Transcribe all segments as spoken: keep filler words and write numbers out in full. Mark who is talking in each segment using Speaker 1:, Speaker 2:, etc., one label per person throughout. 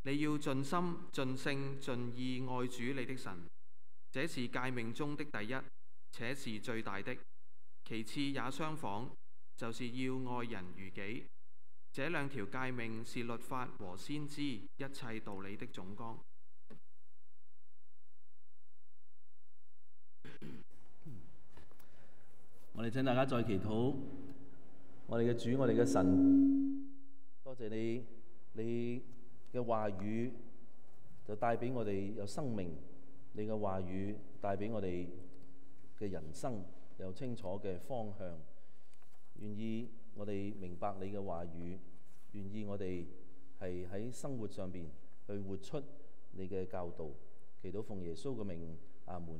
Speaker 1: 你要盡心、盡性、盡意愛主你的神，這是誡命中的第一，且是最大的。其次也相仿，就是要愛人如己。這兩條誡命是律法和先知一切道理的總綱。
Speaker 2: 我哋請大家再祈禱，我哋嘅主，我哋嘅神，多謝你，你嘅話語就帶俾我哋有生命，你嘅話語帶俾我哋嘅人生有清楚嘅方向。願意我哋明白你嘅話語，願意我哋係喺生活上邊去活出你嘅教導。祈禱奉耶穌嘅名，阿門。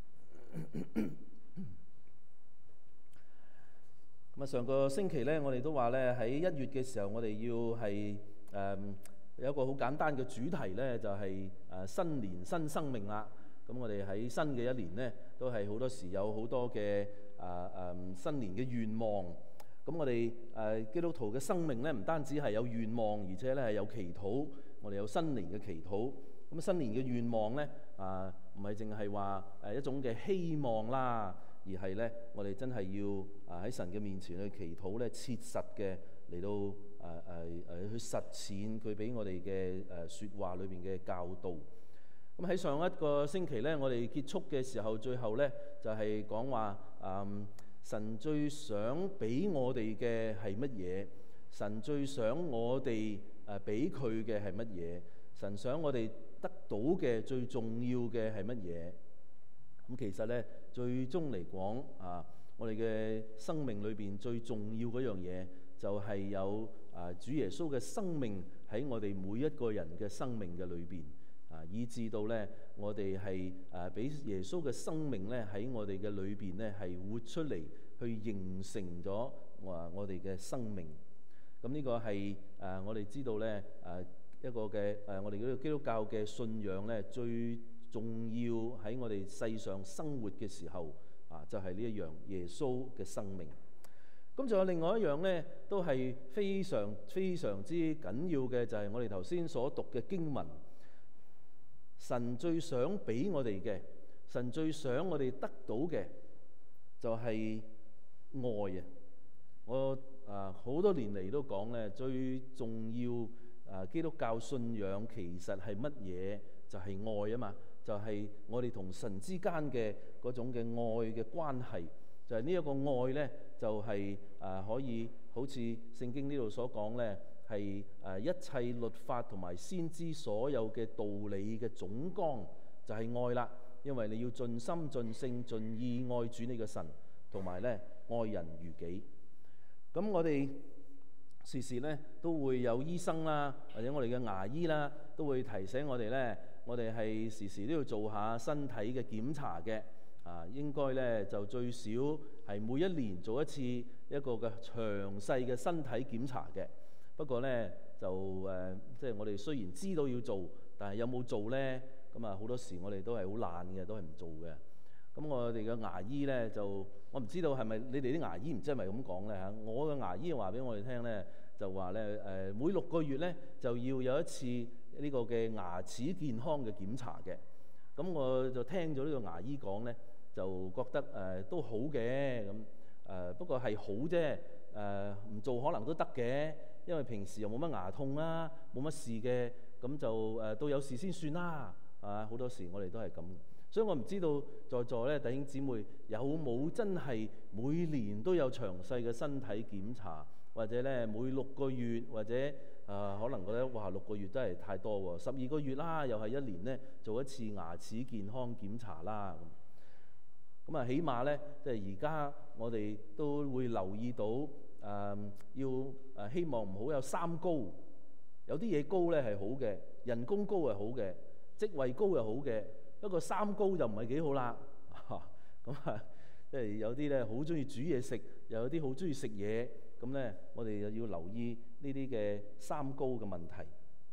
Speaker 2: 咁啊，上個星期咧，我哋都話咧喺一月嘅時候，我哋要係誒、嗯、有一個好簡單嘅主題咧，就係、是、誒新年新生命啦。咁我哋喺新嘅一年咧，都係好多時有好多嘅誒誒新年嘅願望。咁我哋誒、呃、基督徒嘅生命咧，唔單止係有願望，而且咧係有祈禱。我哋有新年嘅祈禱。咁新年嘅願望咧啊，唔係淨係話誒一種嘅希望啦。而係咧，我哋真係要啊喺神嘅面前去祈禱咧，切實嘅嚟到誒誒誒去實踐佢俾我哋嘅誒説話裏邊嘅教導。咁喺上一個星期咧，我哋結束嘅時候，最後咧就係講話誒神最想俾我哋嘅係乜嘢？神最想我哋誒俾佢嘅係乜嘢？神想我哋得到嘅最重要嘅係乜嘢？咁其實咧，最終嚟講啊，我哋嘅生命裏邊最重要嗰樣嘢，就係有啊主耶穌嘅生命喺我哋每一個人嘅生命嘅裏邊啊，以至到咧我哋係啊俾耶穌嘅生命咧喺我哋嘅裏邊咧係活出嚟，去形成咗啊我哋嘅生命。咁呢個係啊我哋知道咧啊一個嘅誒我哋嗰個基督教嘅信仰咧最重要喺我哋世上生活嘅時候啊，就係呢一樣耶穌嘅生命。咁仲有另外一樣呢，都係非常非常之緊要嘅，就係我哋頭先所讀嘅經文。神最想俾我哋嘅，神最想我哋得到嘅，就係愛啊！我啊好多年嚟都講咧，最重要啊基督教信仰其實係乜嘢？就係愛啊嘛！就係我哋同神之間嘅嗰種嘅愛嘅關係，就係呢一個愛呢，就係、是、啊可以好似聖經呢度所講呢，係啊一切律法同埋先知所有嘅道理嘅總綱，就係愛啦。因為你要盡心盡性盡意愛主你嘅神，同埋呢愛人如己。咁我哋時時呢都會有醫生啦，或者我哋嘅牙醫啦，都會提醒我哋呢。我哋係時時都要做下身體嘅檢查嘅，啊，應該咧就最少係每一年做一次一個嘅詳細嘅身體檢查嘅。不過咧就誒、呃，即係我哋雖然知道要做，但係有冇做咧？咁啊好多時我哋都係好懶嘅，都係唔做嘅。咁我哋嘅牙醫咧就，我唔知道係咪你哋啲牙醫唔知係咪咁講咧嚇？我嘅牙醫話俾我哋聽咧，就話咧誒每六個月咧就要有一次呢個嘅牙齒健康嘅檢查嘅。咁我就聽咗呢個牙醫講咧，就覺得誒、呃、都好嘅咁誒，不過係好啫誒，唔、呃、做可能都得嘅，因為平時又冇乜牙痛啦，冇乜事嘅，咁就誒、呃、到有事先算啦啊！好多時我哋都係咁。所以我唔知道在座咧弟兄姊妹有冇真係每年都有詳細嘅身體檢查，或者咧每六個月，或者啊、呃、可能覺得哇六個月真係太多喎，十二個月啦，又係一年咧做一次牙齒健康檢查啦。咁啊，起碼咧即係而家我哋都會留意到誒、呃，要誒、呃、希望唔好有三高。有啲嘢高咧係好嘅，人工高係好嘅，職位高係好嘅。不過三高就唔係幾好啦，咁啊，即係有啲咧好中意煮嘢食，又有啲好中意食嘢，咁咧我哋又要留意呢啲嘅三高嘅問題。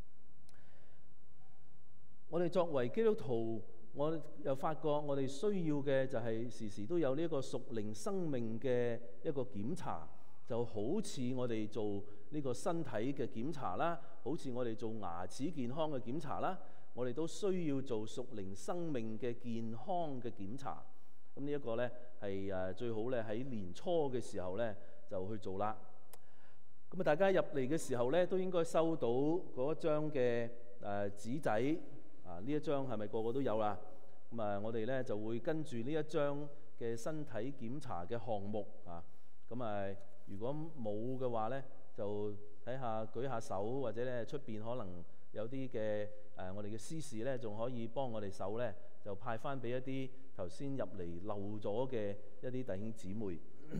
Speaker 2: 我哋作為基督徒，我又發覺我哋需要嘅就係時時都有呢一個屬靈生命嘅一個檢查，就好似我哋做呢個身體嘅檢查啦，好似我哋做牙齒健康嘅檢查啦，我哋都需要做屬靈生命嘅健康嘅檢查。咁呢一個咧係誒最好咧喺年初嘅時候咧就去做啦。咁啊，大家入嚟嘅時候咧都應該收到嗰一張嘅誒紙仔啊，呢一張係咪個個都有啦？咁啊，我哋咧就會跟住呢一張嘅身體檢查嘅項目啊。咁啊，如果冇嘅話咧，就睇下舉下手，或者咧出邊可能有啲嘅誒，我哋嘅司事咧仲可以幫我哋手咧，就派翻俾一啲頭先入嚟漏咗嘅一啲弟兄姊妹。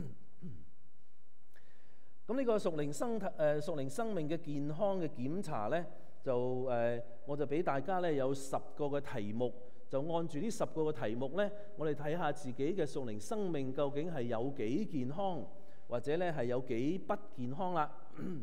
Speaker 2: 咁呢個屬靈生誒屬靈生命嘅健康嘅檢查咧，就誒、呃、我就俾大家咧有十個嘅題目，就按住呢十個嘅題目咧，我哋睇下自己嘅屬靈生命究竟係有幾健康，或者咧係有幾不健康啦。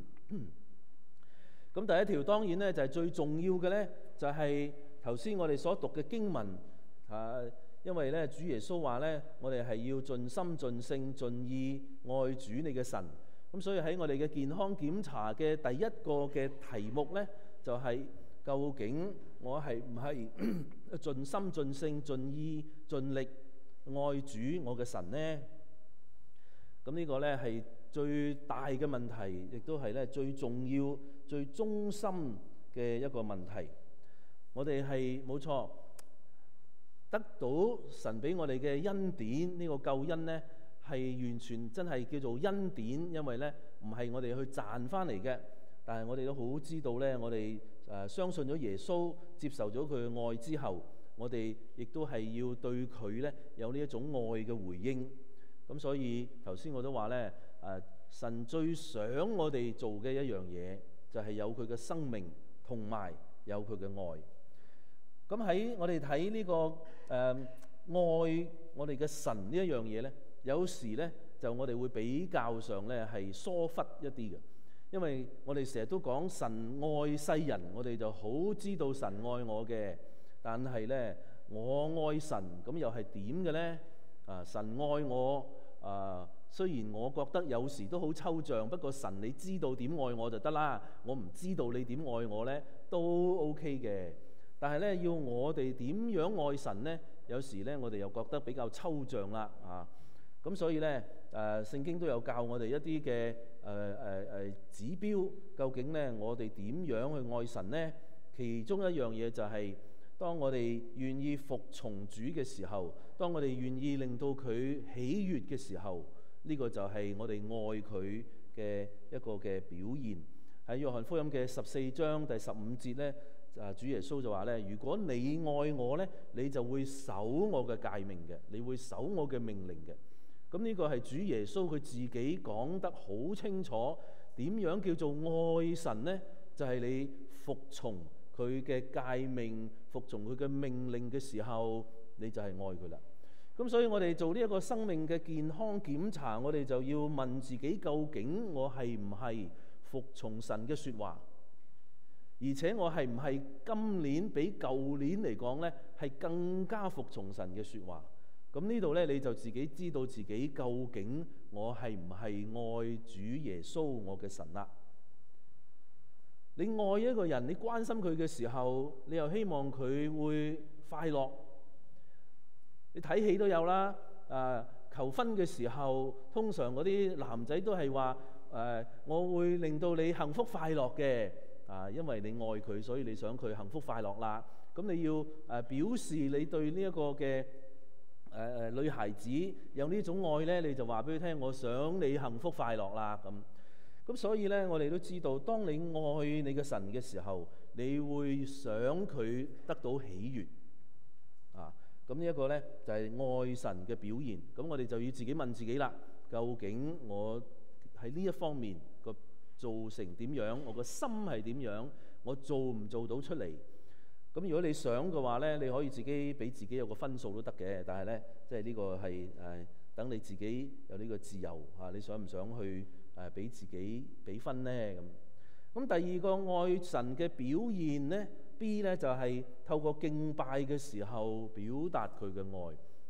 Speaker 2: 咁第一條當然咧就係、是、最重要嘅咧，就係頭先我哋所讀嘅經文啊，因為咧主耶穌話咧，我哋係要盡心盡性盡意愛主你嘅神。咁所以喺我哋嘅健康檢查嘅第一個嘅題目咧，就係、是、究竟我係唔係盡心盡性盡意盡力愛主我嘅神呢？咁呢個咧係最大嘅問題，亦都係咧最重要、最中心嘅一個問題。我哋係冇錯得到神俾我哋嘅恩典，呢、這個救恩咧。係完全真係叫做恩典，因為咧唔係我哋去賺翻嚟嘅，但係我哋都好知道咧，我哋誒相信咗耶穌，接受咗佢嘅愛之後，我哋亦都係要對佢咧有呢一種愛嘅回應。咁所以頭先我都話咧，誒神最想我哋做嘅一樣嘢，就係有佢嘅生命同埋有佢嘅愛。咁喺我哋睇呢個誒、呃、愛我哋嘅神呢一樣嘢咧。有時咧就我哋會比較上咧係疏忽一啲嘅，因為我哋成日都講神愛世人，我哋就好知道神愛我嘅，但係咧我愛神咁又係點嘅咧？啊，神愛我啊，雖然我覺得有時都好抽象，不過神你知道點愛我就得啦，我唔知道你點愛我咧都 OK 嘅。但係咧要我哋點樣愛神咧？有時咧我哋又覺得比較抽象啦啊！咁所以咧，誒、呃、聖經都有教我哋一啲嘅誒誒誒指標，究竟咧我哋點樣去愛神呢？其中一樣嘢就係、是，當我哋願意服從主嘅時候，當我哋願意令到佢喜悅嘅時候，呢、這個就係我哋愛佢嘅一個嘅表現。喺約翰福音嘅十四章第十五節咧，啊主耶穌就話咧：如果你愛我咧，你就會守我嘅誡命嘅，你會守我嘅命令嘅。咁呢個係主耶穌佢自己講得好清楚，點樣叫做愛神呢？就係、是、你服從佢嘅誡命，服從佢嘅命令嘅時候，你就係愛佢啦。咁所以我哋做呢一個生命嘅健康檢查，我哋就要問自己，究竟我係唔係服從神嘅說話？而且我係唔係今年比舊年嚟講呢，係更加服從神嘅說話？咁呢度咧，你就自己知道自己究竟我係唔係愛主耶穌我嘅神啦？你愛一個人，你關心佢嘅時候，你又希望佢會快樂。你睇戲都有啦，啊求婚嘅時候，通常嗰啲男仔都係話誒，我會令到你幸福快樂嘅，啊，因為你愛佢，所以你想佢幸福快樂啦。咁你要誒表示你對呢一個嘅。誒誒、呃，女孩子有呢種愛咧，你就話俾佢聽，我想你幸福快樂啦咁。咁所以咧，我哋都知道，當你愛你嘅神嘅時候，你會想佢得到喜悅啊。咁呢一個咧就係、是、愛神嘅表現。咁我哋就要自己問自己啦，究竟我喺呢一方面個做成點樣？我個心係點樣？我做唔做到出嚟？咁如果你想嘅話咧，你可以自己俾自己有個分數都得嘅。但係咧，即係呢個係誒、呃、等你自己有呢個自由嚇、啊，你想唔想去誒俾、呃、自己俾分咧？咁咁第二個愛神嘅表現咧 ，B 咧就係、是、透過敬拜嘅時候表達佢嘅愛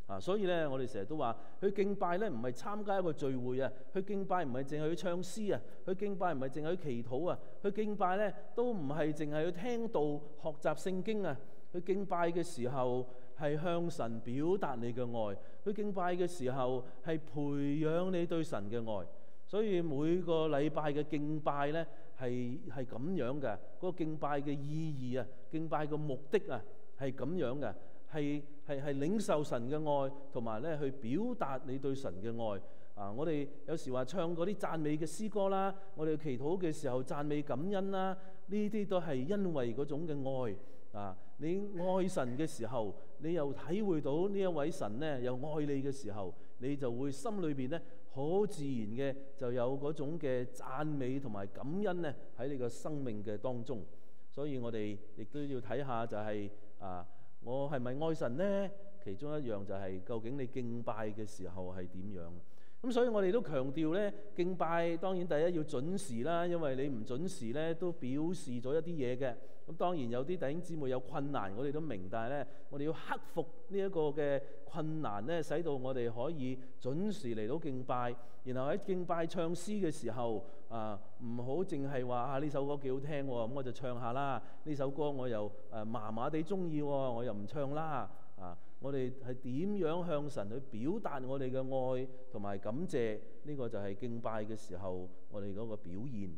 Speaker 2: 啊，所以咧，我哋成日都話，去敬拜咧唔係參加一個聚會啊，去敬拜唔係淨係去唱詩啊，去敬拜唔係淨係去祈禱啊，去敬拜咧都唔係淨係去聽道學習聖經啊，去敬拜嘅時候係向神表達你嘅愛，去敬拜嘅時候係培養你對神嘅愛。所以每個禮拜嘅敬拜咧係係咁樣嘅，嗰個敬拜嘅意義啊，敬拜嘅目的啊係咁樣嘅。係係係領受神嘅愛，同埋咧去表達你對神嘅愛啊！我哋有時話唱嗰啲讚美嘅詩歌啦，我哋祈禱嘅時候讚美感恩啦，呢啲都係因為嗰種嘅愛啊！你愛神嘅時候，你又體會到呢一位神咧又愛你嘅時候，你就會心裏邊咧好自然嘅就有嗰種嘅讚美同埋感恩咧喺你個生命嘅當中。所以我哋亦都要睇下就係啊。我係咪愛神呢？其中一樣就係究竟你敬拜嘅時候係點樣？咁所以我哋都強調呢，敬拜當然第一要準時啦，因為你唔準時呢都表示咗一啲嘢嘅。咁當然有啲弟兄姊妹有困難，我哋都明，但係呢，我哋要克服呢一個嘅困難呢，使到我哋可以準時嚟到敬拜。然後喺敬拜唱詩嘅時候啊，唔好淨係話啊呢首歌幾好聽喎，咁我就唱下啦。呢首歌我又誒麻麻地中意喎，我又唔唱啦。啊，我哋係點樣向神去表達我哋嘅愛同埋感謝？呢個就係敬拜嘅時候我哋嗰個表現。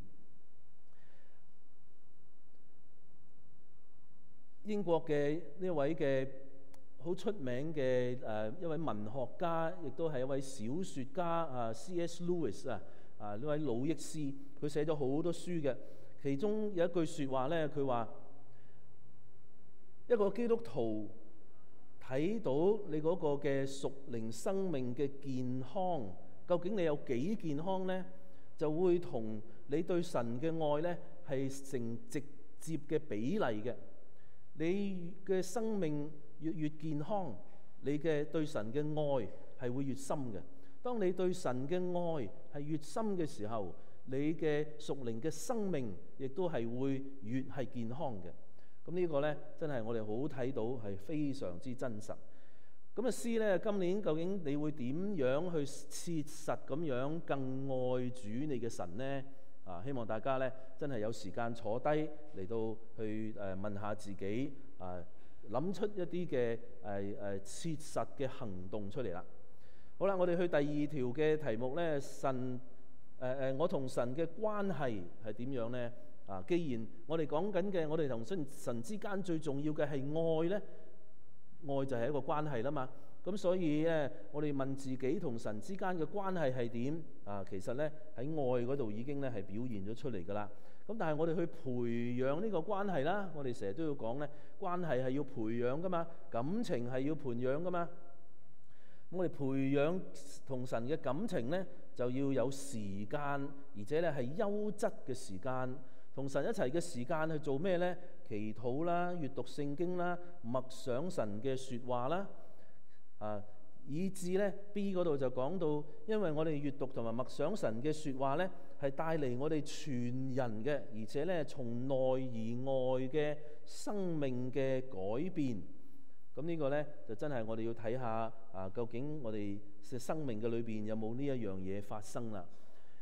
Speaker 2: 英國嘅呢位嘅好出名嘅誒、呃、一位文學家，亦都係一位小説家啊 C S Lewis 啊啊呢位魯益斯，佢寫咗好多書嘅。其中有一句説話咧，佢話一個基督徒睇到你嗰個嘅屬靈生命嘅健康，究竟你有幾健康呢？就會同你對神嘅愛呢係成直接嘅比例嘅。你嘅生命越越健康，你嘅對神嘅愛係會越深嘅。當你對神嘅愛係越深嘅時候，你嘅屬靈嘅生命亦都係會越係健康嘅。咁呢個呢，真係我哋好睇到係非常之真實。咁啊，詩呢，今年究竟你會點樣去切實咁樣更愛主你嘅神呢？啊，希望大家咧真係有時間坐低嚟到去誒、呃、問下自己啊，諗出一啲嘅誒誒切實嘅行動出嚟啦。好啦，我哋去第二條嘅題目咧，神誒誒、呃，我同神嘅關係係點樣咧？啊，既然我哋講緊嘅，我哋同神神之間最重要嘅係愛咧，愛就係一個關係啦嘛。咁所以咧，我哋問自己同神之間嘅關係係點啊？其實咧喺愛嗰度已經咧係表現咗出嚟㗎啦。咁但係我哋去培養呢個關係啦，我哋成日都要講咧，關係係要培養㗎嘛，感情係要培養㗎嘛。咁我哋培養同神嘅感情咧，就要有時間，而且咧係優質嘅時間。同神一齊嘅時間去做咩咧？祈禱啦，閱讀聖經啦，默想神嘅説話啦。啊，以至咧 B 嗰度就講到，因為我哋閱讀同埋默想神嘅説話咧，係帶嚟我哋全人嘅，而且咧從內而外嘅生命嘅改變。咁呢個咧就真係我哋要睇下啊，究竟我哋嘅生命嘅裏邊有冇呢一樣嘢發生啦？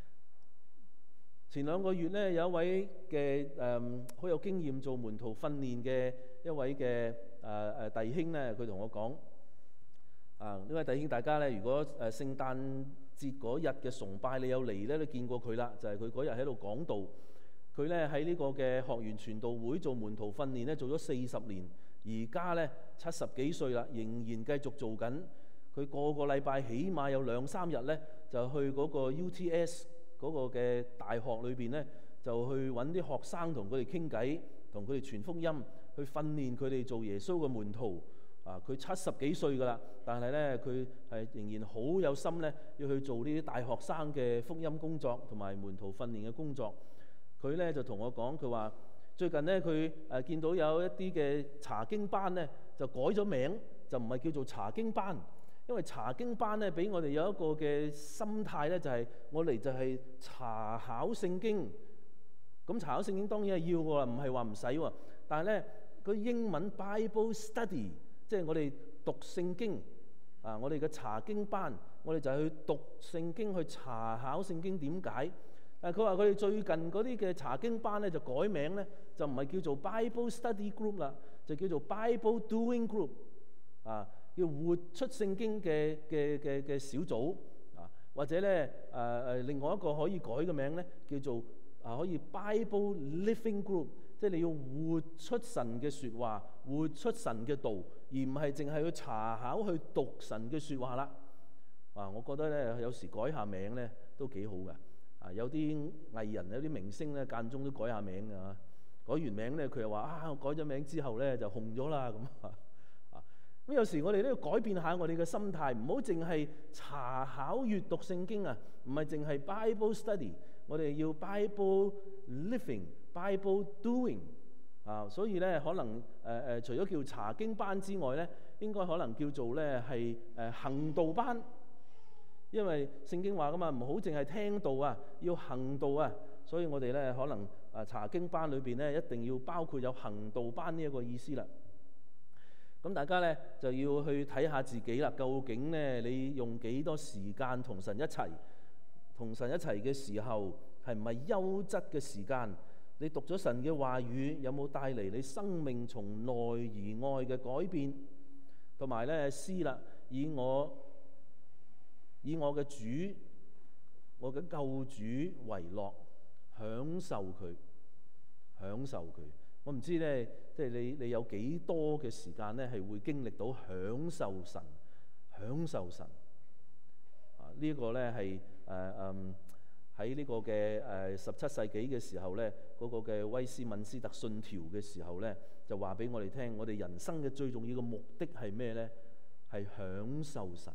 Speaker 2: 前兩個月咧，有一位嘅誒好有經驗做門徒訓練嘅一位嘅誒誒弟兄咧，佢同我講。啊！呢位弟兄，大家咧，如果誒、呃、聖誕節嗰日嘅崇拜你有嚟咧，都見過佢啦。就係佢嗰日喺度講道，佢咧喺呢個嘅學園傳道會做門徒訓練咧，做咗四十年，而家咧七十幾歲啦，仍然繼續做緊。佢個個禮拜起碼有兩三日咧，就去嗰個 U T S 嗰個嘅大學裏邊咧，就去揾啲學生同佢哋傾偈，同佢哋傳福音，去訓練佢哋做耶穌嘅門徒。啊！佢七十幾歲㗎啦，但係咧佢係仍然好有心咧，要去做呢啲大學生嘅福音工作同埋門徒訓練嘅工作。佢咧就同我講，佢話最近咧佢誒見到有一啲嘅查經班咧就改咗名，就唔係叫做查經班，因為查經班咧俾我哋有一個嘅心態咧，就係、是、我嚟就係查考聖經。咁查考聖經當然係要㗎啦，唔係話唔使喎。但係咧，佢英文 Bible Study。即係我哋讀聖經啊， 啊，我哋嘅查經班，我哋就係去讀聖經，去查考聖經點解。但係佢話佢哋最近嗰啲嘅查經班咧就改名咧，就唔係叫做 Bible Study Group 啦，就叫做 Bible Doing Group 啊，叫活出聖經嘅嘅嘅嘅小組啊，或者咧誒誒另外一個可以改嘅名咧叫做啊可以 Bible Living Group， 即係你要活出神嘅説話，活出神嘅道，而唔係淨係去查考去讀神嘅説話啦。啊，我覺得咧有時改下名咧都幾好㗎。啊，有啲藝人有啲明星咧間中都改下名㗎，改完名咧佢又話啊，我改咗名之後咧就紅咗啦咁啊。咁有時我哋都要改變下我哋嘅心態，唔好淨係查考閱讀聖經啊，唔係淨係 Bible study， 我哋要 Bible living、Bible doing 啊。所以咧可能誒誒、呃，除咗叫查經班之外咧，應該可能叫做咧係誒行道班。因為聖經話噶嘛，唔好淨係聽道啊，要行道啊。所以我哋咧可能啊查經班裏邊咧一定要包括有行道班呢一個意思啦。咁大家咧就要去睇下自己啦，究竟咧你用幾多時間同神一齊？同神一齊嘅時候係唔係優質嘅時間？你讀咗神嘅話語，有冇帶嚟你生命從內而外嘅改變？同埋咧詩啦，以我以我嘅主，我嘅救主為樂，享受佢，享受佢。我唔知咧，即係你你有幾多嘅時間咧，係會經歷到享受神，享受神。啊，呢、這個咧係誒嗯喺呢個嘅誒十七世紀嘅時候咧，嗰、那個嘅威斯敏斯特信條嘅時候咧，就話俾我哋聽，我哋人生嘅最重要嘅目的係咩咧？係享受神。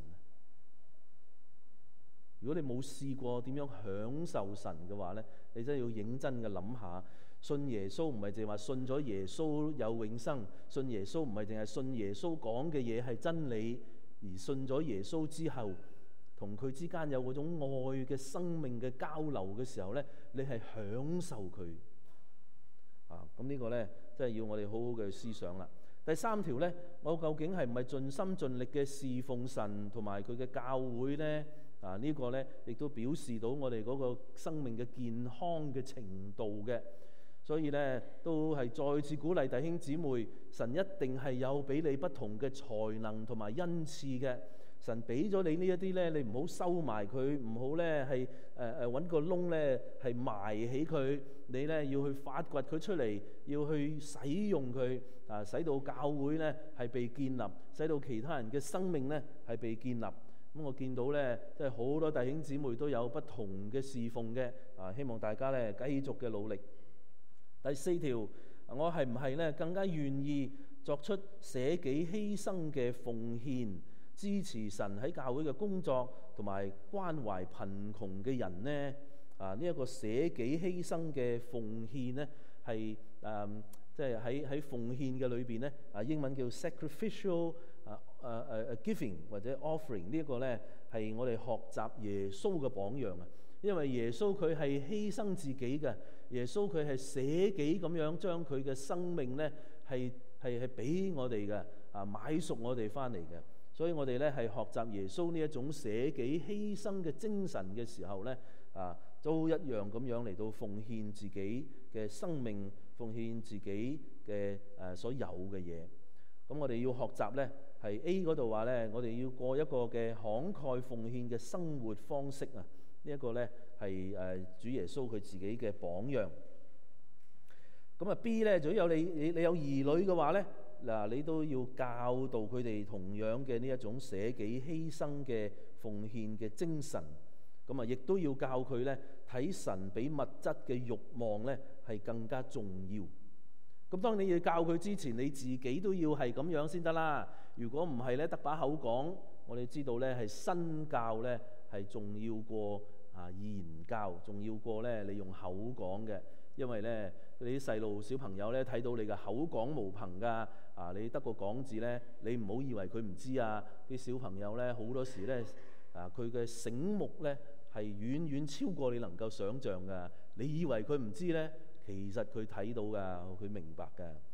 Speaker 2: 如果你冇試過點樣享受神嘅話咧，你真係要認真嘅諗下，信耶穌唔係淨係話信咗耶穌有永生，信耶穌唔係淨係信耶穌講嘅嘢係真理，而信咗耶穌之後，同佢之間有嗰種愛嘅生命嘅交流嘅時候咧，你係享受佢啊！咁呢個咧，真係要我哋好好嘅思想啦。第三條咧，我究竟係唔係盡心盡力嘅侍奉神同埋佢嘅教會咧？啊！這個、呢個咧亦都表示到我哋嗰個生命嘅健康嘅程度嘅，所以咧都係再次鼓勵弟兄姊妹，神一定係有俾你不同嘅才能同埋恩賜嘅。神俾咗你呢一啲咧，你唔好收埋佢，唔好咧係誒誒揾個窿咧係埋起佢，你咧要去發掘佢出嚟，要去使用佢啊，使到教會咧係被建立，使到其他人嘅生命咧係被建立。咁我見到咧，即係好多弟兄姊妹都有不同嘅侍奉嘅，啊，希望大家咧繼續嘅努力。第四條，我係唔係咧更加願意作出捨己犧牲嘅奉獻，支持神喺教會嘅工作，同埋關懷貧窮嘅人呢？啊，呢、這、一個捨己犧牲嘅奉獻咧，係誒，即係喺喺奉獻嘅裏邊咧，啊，英文叫 sacrificial。啊誒誒誒 giving 或者 offering 呢一個咧係我哋學習耶穌嘅榜樣啊，因為耶穌佢係犧牲自己嘅，耶穌佢係捨己咁樣將佢嘅生命咧係係係俾我哋嘅啊，買贖我哋翻嚟嘅，所以我哋咧係學習耶穌呢一種捨己犧牲嘅精神嘅時候咧啊，都一樣咁樣嚟到奉獻自己嘅生命，奉獻自己嘅誒所有嘅嘢。咁我哋要學習咧。係 A 嗰度話咧，我哋要過一個嘅慷慨奉獻嘅生活方式啊！這個、呢一個咧係誒主耶穌佢自己嘅榜樣。咁啊 B 咧，如果有你你你有兒女嘅話咧，嗱你都要教導佢哋同樣嘅呢一種捨己犧牲嘅奉獻嘅精神。咁啊，亦都要教佢咧睇神比物質嘅慾望咧係更加重要。咁當你要教佢之前，你自己都要係咁樣先得啦。如果唔係咧，得把口講，我哋知道咧係身教咧係重要過啊言教，重要過咧你用口講嘅。因為咧你啲細路小朋友咧睇到你嘅口講無憑㗎，啊你得個講字咧，你唔好以為佢唔知啊。啲小朋友咧好多時咧啊佢嘅醒目咧係遠遠超過你能夠想像㗎。你以為佢唔知咧？其實佢睇到㗎，佢明白㗎。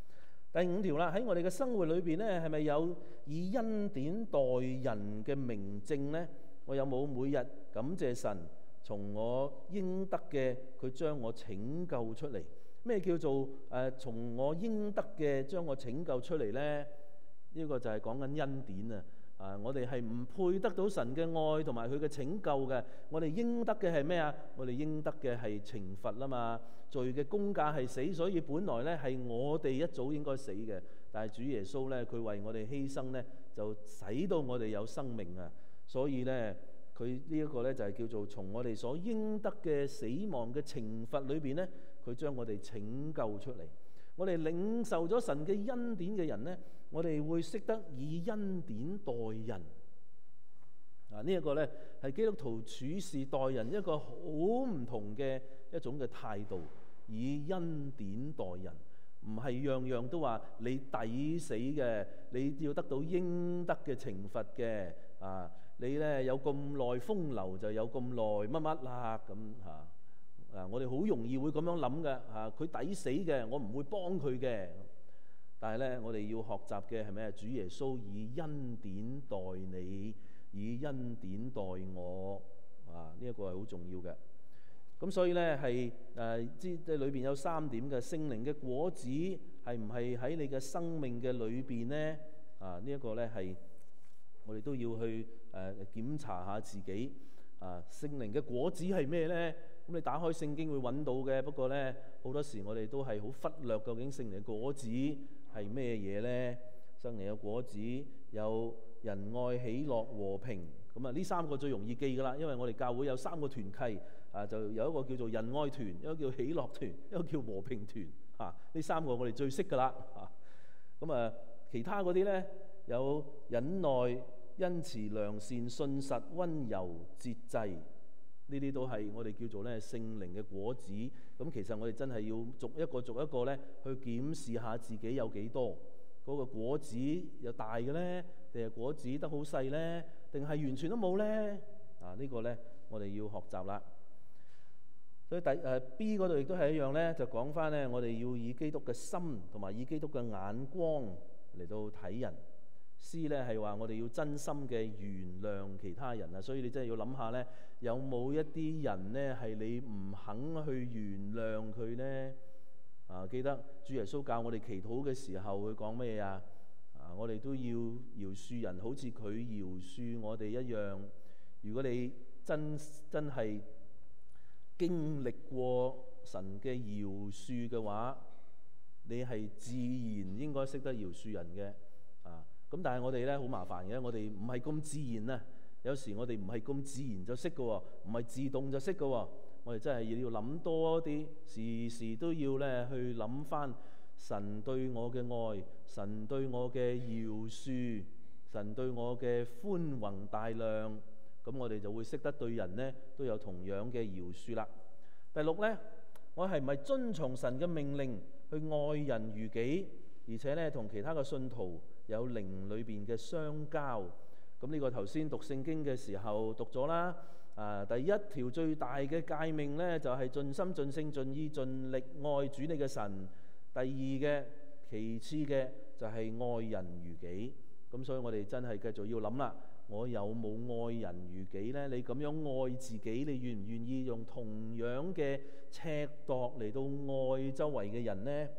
Speaker 2: 第五條啦，喺我哋嘅生活裏邊咧，係咪有以恩典待人嘅明證呢？我有冇每日感謝神，從我應得嘅佢將我拯救出嚟？咩叫做誒、呃、從我應得嘅將我拯救出嚟呢？呢、呢個就係講緊恩典啊！啊，我哋係唔配得到神嘅愛同埋佢嘅拯救嘅，我哋應得嘅係咩啊？我哋應得嘅係懲罰啊嘛，罪嘅工價係死，所以本來咧係我哋一早應該死嘅，但係主耶穌咧佢為我哋犧牲咧，就使到我哋有生命啊！所以咧佢呢一個咧就係叫做從我哋所應得嘅死亡嘅懲罰裏邊咧，佢將我哋拯救出嚟。我哋領受咗神嘅恩典嘅人咧，我哋會識得以恩典待人。啊，呢一個咧係基督徒處事待人一個好唔同嘅一種嘅態度，以恩典待人，唔係樣樣都話你抵死嘅，你要得到應得嘅懲罰嘅。啊，你咧有咁耐風流就有咁耐乜乜啦咁嚇。啊！我哋好容易會咁樣諗嘅嚇，佢、啊、抵死嘅，我唔會幫佢嘅。但係咧，我哋要學習嘅係咩？主耶穌以恩典待你，以恩典待我。啊！呢、這、一個係好重要嘅。咁所以咧係誒，即係裏邊有三點嘅聖靈嘅果子係唔係喺你嘅生命嘅裏邊咧？啊！這個、呢一個咧係我哋都要去誒、呃、檢查下自己。啊！聖靈嘅果子係咩咧？咁你打開聖經會揾到嘅，不過咧好多時我哋都係好忽略究竟聖靈嘅果子係咩嘢咧？聖靈嘅果子有仁愛、喜樂、和平，咁啊呢三個最容易記噶啦，因為我哋教會有三個團契啊，就有一個叫做仁愛團，一個叫喜樂團，一個叫和平團嚇。呢、啊、三個我哋最識噶啦嚇。咁啊，其他嗰啲咧有忍耐、恩慈、良善、信實、溫柔、節制。呢啲都係我哋叫做咧聖靈嘅果子。咁其實我哋真係要逐一個逐一個咧去檢視下自己有幾多嗰、那個果子有大嘅咧，定係果子得好細咧，定係完全都冇咧？啊，這個、呢個咧我哋要學習啦。所以第誒、呃、B 嗰度亦都係一樣咧，就講翻咧，我哋要以基督嘅心同埋以基督嘅眼光嚟到睇人。C 咧係話我哋要真心嘅原諒其他人啊，所以你真係要諗下咧，有冇一啲人咧係你唔肯去原諒佢咧？啊，記得主耶穌教我哋祈禱嘅時候，佢講咩啊？啊，我哋都要饒恕人，好似佢饒恕我哋一樣。如果你真真係經歷過神嘅饒恕嘅話，你係自然應該識得饒恕人嘅啊。咁但係我哋咧好麻煩嘅，我哋唔係咁自然啊。有時我哋唔係咁自然就識嘅喎，唔係自動就識嘅喎。我哋真係要諗多啲，時時都要咧去諗翻神對我嘅愛，神對我嘅饒恕，神對我嘅寬宏大量。咁我哋就會識得對人咧都有同樣嘅饒恕啦。第六咧，我係唔係遵從神嘅命令去愛人如己，而且咧同其他嘅信徒有靈裏邊嘅相交？咁呢個頭先讀聖經嘅時候讀咗啦。啊，第一條最大嘅誡命咧就係、是、盡心盡性盡意盡力愛主你嘅神。第二嘅其次嘅就係愛人如己。咁所以我哋真係繼續要諗啦，我有冇愛人如己呢？你咁樣愛自己，你願唔願意用同樣嘅尺度嚟到愛周圍嘅人呢？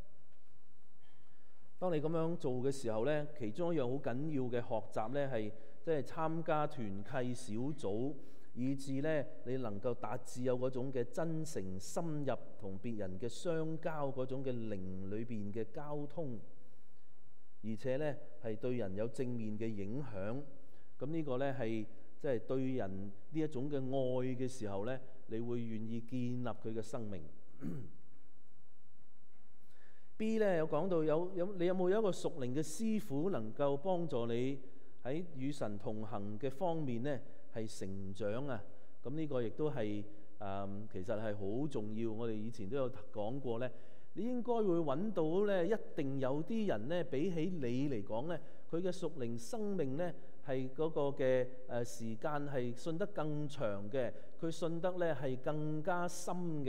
Speaker 2: 當你咁樣做嘅時候呢，其中一樣好緊要嘅學習呢，係即係參加團契小組，以致呢你能夠達至有嗰種嘅真誠深入同別人嘅相交嗰種嘅靈裏邊嘅交通，而且呢係對人有正面嘅影響。咁呢個呢係即係對人呢一種嘅愛嘅時候呢，你會願意建立佢嘅生命。B 咧有講到有有你有冇有一個屬靈嘅師傅能夠幫助你喺與神同行嘅方面呢係成長啊？咁呢個亦都係誒其實係好重要。我哋以前都有講過呢，你應該會揾到呢，一定有啲人呢比起你嚟講呢，佢嘅屬靈生命呢係嗰個嘅誒時間係信得更長嘅，佢信得呢係更加深嘅。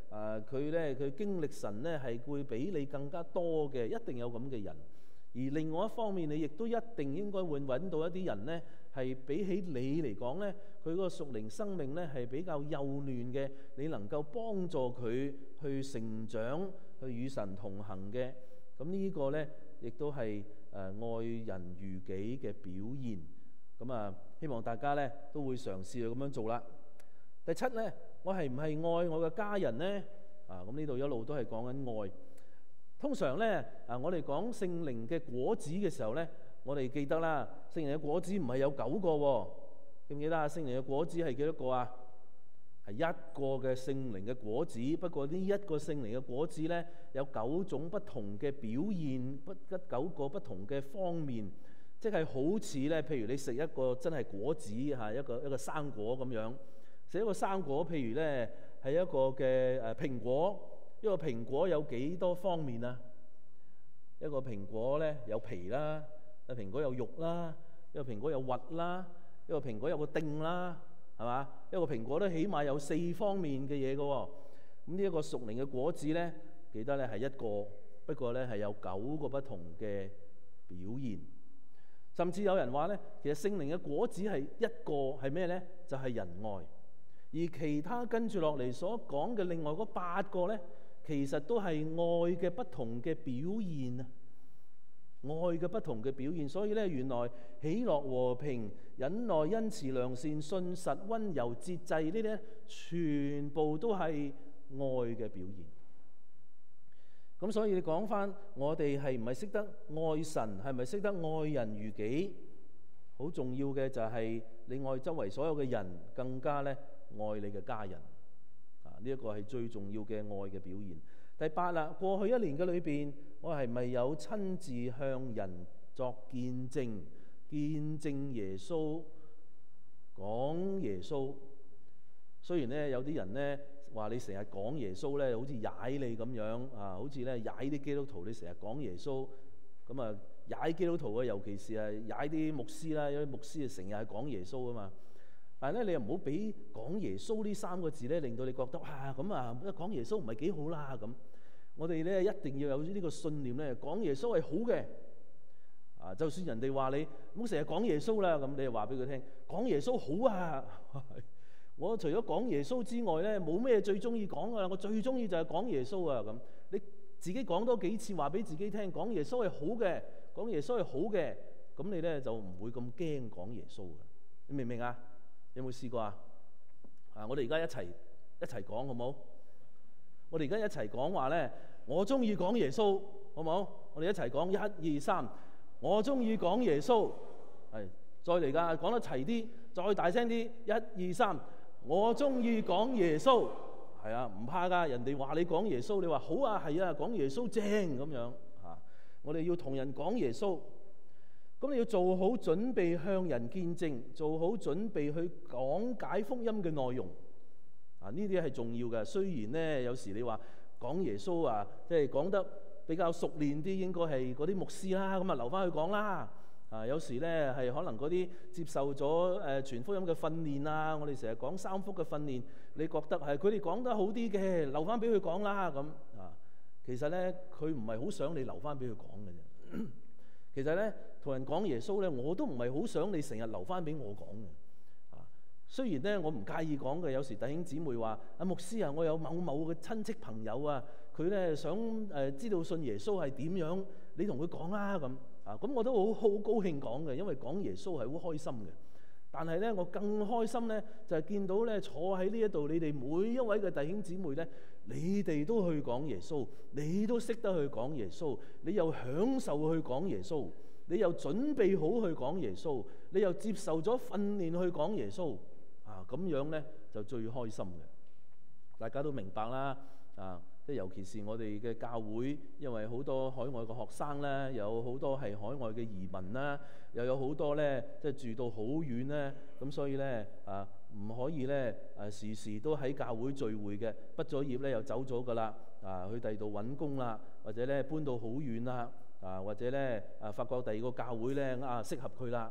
Speaker 2: 啊佢咧佢經歷神咧係會比你更加多嘅，一定有咁嘅人。而另外一方面，你亦都一定應該會揾到一啲人咧，係比起你嚟講咧，佢嗰個屬靈生命咧係比較幼嫩嘅，你能夠幫助佢去成長，去與神同行嘅。咁呢個咧亦都係誒愛人如己嘅表現。咁啊，希望大家咧都會嘗試去咁樣做啦。第七咧，我係唔係愛我嘅家人呢？啊，咁呢度一路都係講緊愛。通常咧，啊，我哋講聖靈嘅果子嘅時候咧，我哋記得啦，聖靈嘅果子唔係有九個喎，記唔記得啊？聖靈嘅果子係幾多個啊？係一個嘅聖靈嘅果子，不過呢一個聖靈嘅果子咧，有九種不同嘅表現，不一九個不同嘅方面，即係好似咧，譬如你食一個真係果子嚇，一個一個生果咁樣，食一個生果，譬如咧係一個嘅誒蘋果。一個蘋果有幾多方面啊？一個蘋果咧有皮啦，一個蘋果有肉啦，一個蘋果有核啦，一個蘋果有個釘啦，係嘛？一個蘋果都起碼有四方面嘅嘢嘅喎。咁呢一個屬靈嘅果子咧，記得咧係一個，不過咧係有九個不同嘅表現。甚至有人話咧，其實聖靈嘅果子係一個係咩咧？就係仁愛。而其他跟住落嚟所講嘅另外嗰八個咧，其實都係愛嘅不同嘅表現啊，愛嘅不同嘅表現。所以咧，原來喜樂、和平、忍耐、恩慈、良善、信實、溫柔、節制呢啲咧，全部都係愛嘅表現。咁所以你講翻，我哋係唔係識得愛神，係咪識得愛人如己？好重要嘅就係你愛周圍所有嘅人，更加咧愛你嘅家人。呢一個係最重要嘅愛嘅表現。第八啦，過去一年嘅裏邊，我係咪有親自向人作見證，見證耶穌，講耶穌？雖然咧有啲人咧話你成日講耶穌咧，好似踩你咁樣啊，好似咧踩啲基督徒，你成日講耶穌，咁啊踩基督徒啊，尤其是係踩啲牧師啦，有啲牧師啊成日係講耶穌啊嘛。但係咧，你又唔好俾講耶穌呢三個字咧，令到你覺得哇咁啊，講耶穌唔係幾好啦咁。我哋咧一定要有呢個信念咧，講耶穌係好嘅。啊，就算人哋話你唔好成日講耶穌啦，咁你就話俾佢聽，講耶穌好啊。我除咗講耶穌之外咧，冇咩最中意講噶啦。我最中意就係講耶穌啊咁。你自己講多幾次，話俾自己聽，講耶穌係好嘅，講耶穌係好嘅，咁你咧就唔會咁驚講耶穌嘅。你明唔明啊？有冇試過啊？啊！我哋而家一齊一齊講好冇？我哋而家一齊講話咧，我中意講耶穌，好冇？我哋一齊講一二三，我中意講耶穌。係，再嚟㗎，講得齊啲，再大聲啲，一二三，我中意講耶穌。係啊，唔怕㗎，人哋話你講耶穌，你話好啊，係啊，講耶穌正咁樣嚇。我哋要同人講耶穌。咁你要做好準備向人見證，做好準備去講解福音嘅內容。啊，呢啲係重要嘅。雖然咧，有時你話講耶穌啊，即係講得比較熟練啲，應該係嗰啲牧師啦，咁啊留翻去講啦。啊，有時咧係可能嗰啲接受咗誒傳福音嘅訓練啊，我哋成日講三福嘅訓練，你覺得係佢哋講得好啲嘅，留翻俾佢講啦咁啊。其實咧，佢唔係好想你留翻俾佢講嘅啫。其實咧，同人講耶穌咧，我都唔係好想你成日留翻俾我講嘅。啊，雖然咧我唔介意講嘅，有時弟兄姊妹話：阿牧師啊，我有某某嘅親戚朋友啊，佢咧想誒知道信耶穌係點樣，你同佢講啦咁。啊，咁我都好好高興講嘅，因為講耶穌係好開心嘅。但係咧，我更開心咧，就係見到咧坐喺呢一度，你哋每一位嘅弟兄姊妹咧，你哋都去講耶穌，你都識得去講耶穌，你又享受去講耶穌，你又準備好去講耶穌，你又接受咗訓練去講耶穌，啊，咁樣咧就最開心嘅。大家都明白啦，啊，即係尤其是我哋嘅教會，因為好多海外嘅學生咧，有好多係海外嘅移民啦，又有好多咧即係住到好遠咧，咁所以咧啊唔可以咧誒時時都喺教會聚會嘅，畢咗業咧又走咗噶啦，啊去第二度揾工啦，或者咧搬到好遠啦，啊或者咧啊發覺第二個教會咧啊適合佢啦，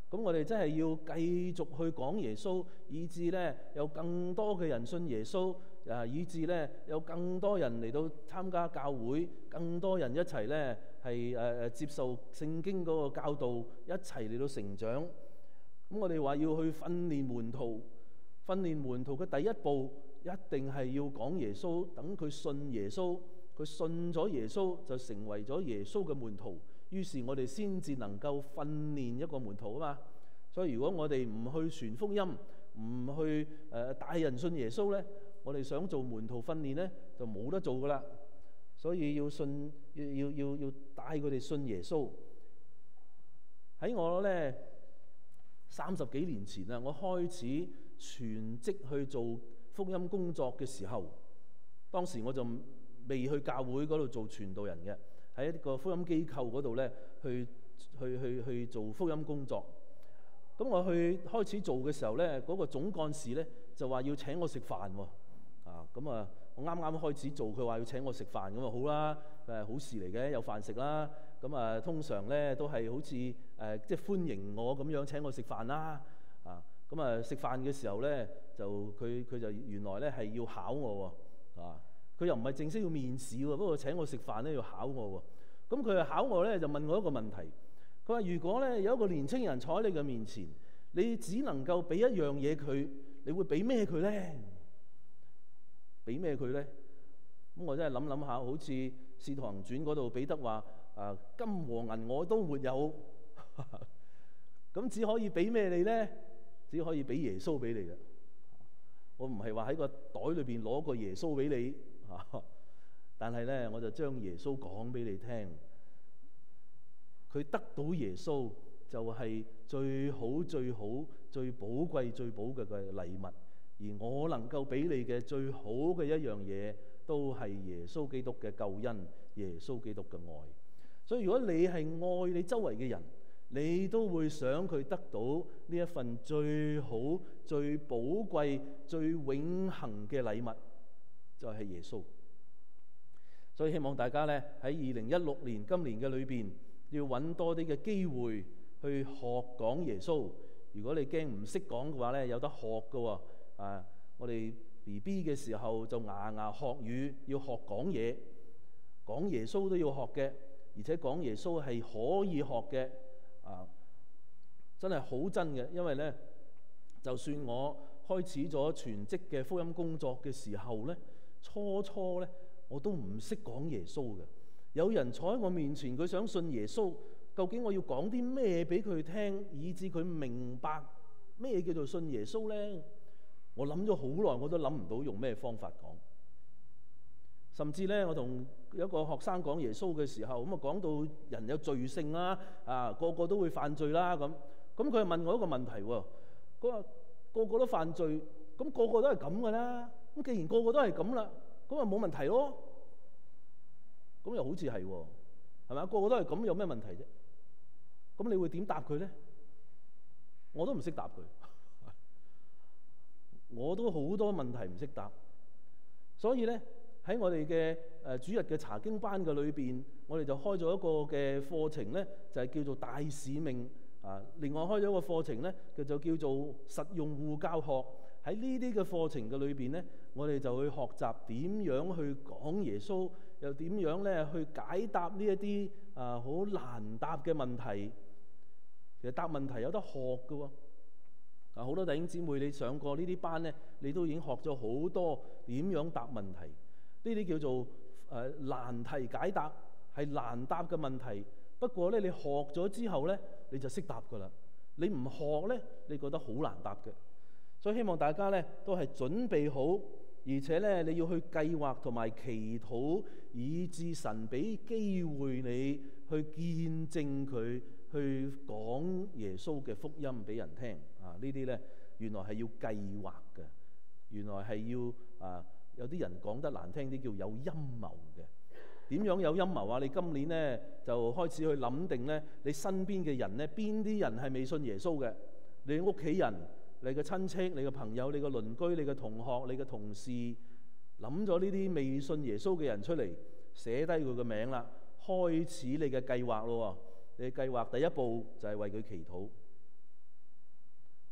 Speaker 2: 咁我哋真係要繼續去講耶穌，以致咧有更多嘅人信耶穌，啊，以致咧有更多人嚟到參加教會，更多人一齊咧係誒誒接受聖經嗰個教導，一齊嚟到成長。咁我哋話要去訓練門徒，訓練門徒嘅第一步一定係要講耶穌，等佢信耶穌，佢信咗耶穌就成為咗耶穌嘅門徒。於是我哋先至能夠訓練一個門徒啊嘛。所以如果我哋唔去傳福音，唔去誒帶人信耶穌咧，我哋想做門徒訓練咧就冇得做噶啦。所以要信，要要要要帶佢哋信耶穌。喺我咧三十幾年前啊，我開始全職去做福音工作嘅時候，當時我就未去教會嗰度做傳道人嘅。喺一個福音機構嗰度咧，去去去去做福音工作。咁我去開始做嘅時候咧，嗰個總幹事咧就話要請我食飯喎。啊，咁啊，我啱啱開始做，佢話要請我食飯，咁啊好啦，誒好事嚟嘅，有飯食啦。咁啊，通常咧都係好似誒即係歡迎我咁樣請我食飯啦。啊，咁啊食飯嘅時候咧，就佢佢就原來咧係要考我喎。啊。佢又唔係正式要面試喎，不過請我食飯咧要考我喎。咁佢又考我咧，就問我一個問題。佢話：如果咧有一個年青人坐喺你嘅面前，你只能夠俾一樣嘢佢，你會俾咩佢咧？俾咩佢咧？咁我真係諗諗下，好似《使徒行傳》嗰度彼得話：啊，金和銀我都沒有，咁只可以俾咩你咧？只可以俾耶穌俾你嘅。我唔係話喺個袋裏邊攞個耶穌俾你。但係咧，我就將耶穌講俾你聽，佢得到耶穌就係最好、最好、最寶貴、最寶貴嘅禮物，而我能夠俾你嘅最好嘅一樣嘢，都係耶穌基督嘅救恩，耶穌基督嘅愛。所以如果你係愛你周圍嘅人，你都會想佢得到呢一份最好、最寶貴、最永恆嘅禮物。就係耶穌，所以希望大家咧喺二零一六年今年嘅裏邊，要揾多啲嘅機會去學講耶穌。如果你驚唔識講嘅話咧，有得學㗎喎。啊，我哋 B B 嘅時候就牙牙學語，要學講嘢，講耶穌都要學嘅，而且講耶穌係可以學嘅。啊，真係好真嘅，因為咧，就算我開始咗全職嘅福音工作嘅時候咧。初初咧，我都唔識講耶穌嘅。有人坐喺我面前，佢想信耶穌，究竟我要講啲咩俾佢聽，以至佢明白咩叫做信耶穌咧？我諗咗好耐，我都諗唔到用咩方法講。甚至咧，我同有一個學生講耶穌嘅時候，咁啊講到人有罪性啦，啊個個都會犯罪啦咁。咁佢又問我一個問題喎，佢話個個都犯罪，咁個個都係咁噶啦。咁既然個個都係咁啦，咁啊冇問題咯。咁又好似係喎，係咪？個個都係咁，有咩問題啫？咁你會點答佢咧？我都唔識答佢，我都好多問題唔識答。所以咧喺我哋嘅誒主日嘅查經班嘅裏邊，我哋就開咗一個嘅課程咧，就係叫做大使命啊。另外開咗一個課程咧，就就叫做實用戶教學。喺呢啲嘅課程嘅裏邊咧，我哋就去學習點樣去講耶穌，又點樣咧去解答呢一啲啊好難答嘅問題。其實答問題有得學嘅喎。啊，好多弟兄姊妹，你上過呢啲班咧，你都已經學咗好多點樣答問題。呢啲叫做誒、呃、難題解答，係難答嘅問題。不過咧，你學咗之後咧，你就識答㗎啦。你唔學咧，你覺得好難答嘅。所以希望大家咧都係準備好，而且咧你要去計劃同埋祈禱，以致神俾機會你去見證佢，去講耶穌嘅福音俾人聽。啊，呢啲咧原來係要計劃嘅，原來係要啊有啲人講得難聽啲叫有陰謀嘅。點樣有陰謀啊？你今年咧就開始去諗定咧，你身邊嘅人咧邊啲人係未信耶穌嘅？你屋企人、你嘅親戚、你嘅朋友、你嘅鄰居、你嘅同學、你嘅同事，諗咗呢啲未信耶穌嘅人出嚟，寫低佢嘅名啦，開始你嘅計劃咯。你嘅計劃第一步就係為佢祈禱。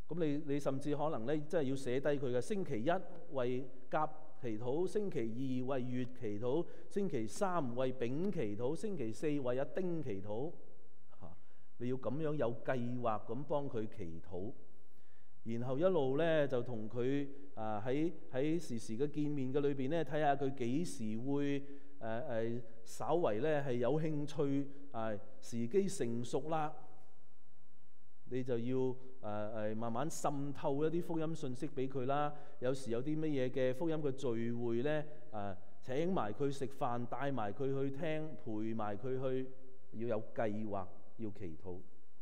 Speaker 2: 咁你你甚至可能咧，真係要寫低佢嘅星期一為甲祈禱，星期二為乙祈禱，星期三為丙祈禱，星期四為阿丁祈禱。嚇，你要咁樣有計劃咁幫佢祈禱，然後一路咧就同佢啊喺喺時時嘅見面嘅裏邊咧，睇下佢幾時會誒誒、呃、稍為咧係有興趣啊，時機成熟啦，你就要誒誒、呃、慢慢滲透一啲福音信息俾佢啦。有時有啲乜嘢嘅福音嘅聚會咧，誒、呃、請埋佢食飯，帶埋佢去聽，陪埋佢去，要有計劃，要祈禱。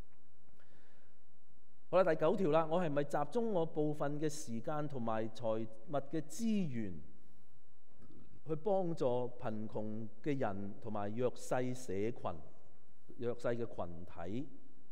Speaker 2: 好啦，第九條啦，我係咪集中我部分嘅時間同埋財物嘅資源去幫助貧窮嘅人同埋弱勢社群、弱勢嘅群體？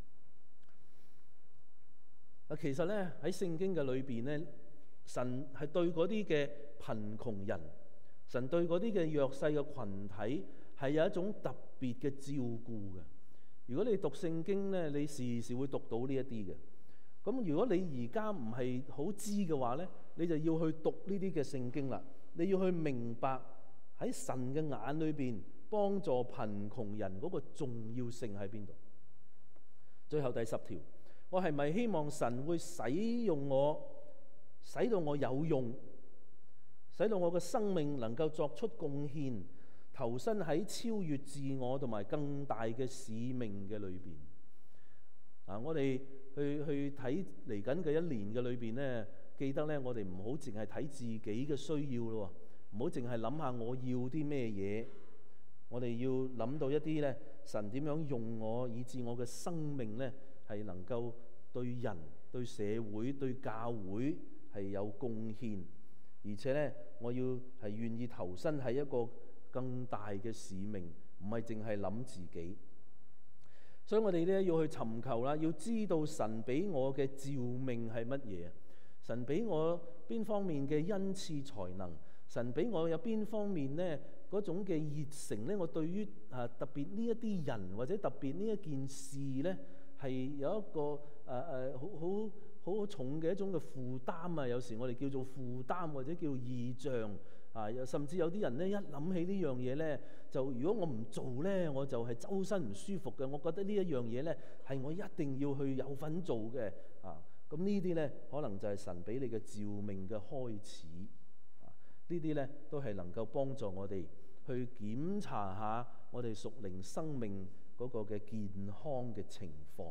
Speaker 2: 啊，其實咧喺聖經嘅裏邊咧，神係對嗰啲嘅貧窮人，神對嗰啲嘅弱勢嘅群體係有一種特別嘅照顧嘅。如果你讀聖經咧，你時時會讀到呢一啲嘅。咁如果你而家唔係好知嘅話咧，你就要去讀呢啲嘅聖經啦。你要去明白喺神嘅眼裏邊幫助貧窮人嗰個重要性喺邊度。最後第十條，我係咪希望神會使用我，使到我有用，使到我嘅生命能夠作出貢獻，投身喺超越自我同埋更大嘅使命嘅裏邊。啊，我哋去去睇嚟緊嘅一年嘅裏邊咧，記得咧，我哋唔好淨係睇自己嘅需要咯，唔好淨係諗下我要啲咩嘢，我哋要諗到一啲咧，神點樣用我，以致我嘅生命咧係能夠對人、對社會、對教會係有貢獻，而且咧我要係願意投身喺一個更大嘅使命，唔係淨係諗自己。所以我哋咧要去尋求啦，要知道神俾我嘅召命係乜嘢，神俾我邊方面嘅恩賜才能，神俾我有邊方面咧嗰種嘅熱誠咧，我對於啊特別呢一啲人或者特別呢一件事咧，係有一個誒誒好好好重嘅一種嘅負擔啊！有時我哋叫做負擔或者叫異象啊，甚至有啲人咧一諗起呢樣嘢咧，就如果我唔做咧，我就係周身唔舒服嘅。我覺得呢一樣嘢咧係我一定要去有份做嘅啊！咁呢啲咧可能就係神俾你嘅召命嘅開始啊！呢啲咧都係能夠幫助我哋去檢查下我哋屬靈生命嗰個嘅健康嘅情況。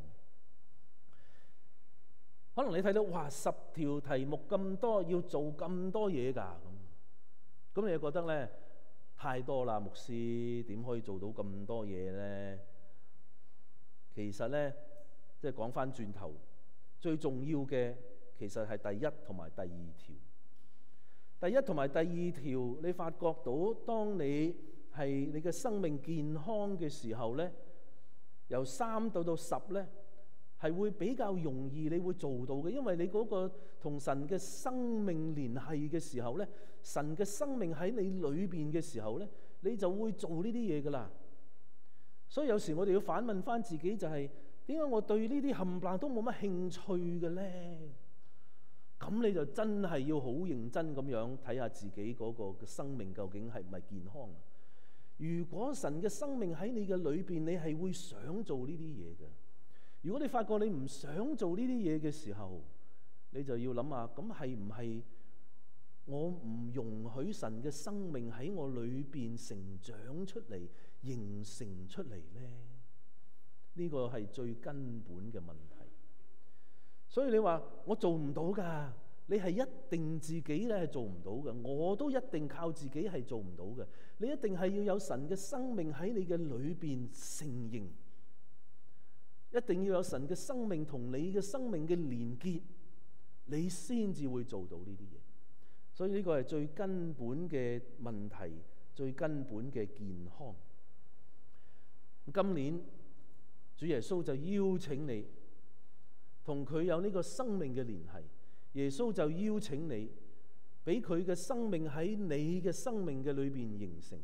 Speaker 2: 可能你睇到哇，十條題目咁多，要做咁多嘢㗎咁。咁你就覺得咧太多啦，牧師點可以做到咁多嘢咧？其實咧，即係講返轉頭，最重要嘅其實係第一同埋第二條。第一同埋第二條，你發覺到當你係你嘅生命健康嘅時候咧，由三到到十咧，係會比較容易你會做到嘅，因為你嗰個同神嘅生命聯繫嘅時候咧，神嘅生命喺你裏邊嘅時候咧，你就會做呢啲嘢噶啦。所以有時我哋要反問翻自己，就係點解我對呢啲冚唪唥都冇乜興趣嘅咧？咁你就真係要好認真咁樣睇下自己嗰個嘅生命究竟係唔係健康啊？如果神嘅生命喺你嘅裏邊，你係會想做呢啲嘢嘅。如果你發覺你唔想做呢啲嘢嘅時候，你就要諗下，咁係唔係我唔容許神嘅生命喺我裏邊成長出嚟、形成出嚟呢？呢個係最根本嘅問題。所以你話我做唔到㗎，你係一定自己咧係做唔到嘅，我都一定靠自己係做唔到嘅。你一定係要有神嘅生命喺你嘅裏邊成形。一定要有神嘅生命同你嘅生命嘅連結，你先至會做到呢啲嘢。所以呢個係最根本嘅問題，最根本嘅健康。今年主耶穌就邀請你同佢有呢個生命嘅聯繫，耶穌就邀請你俾佢嘅生命喺你嘅生命嘅裏邊形成，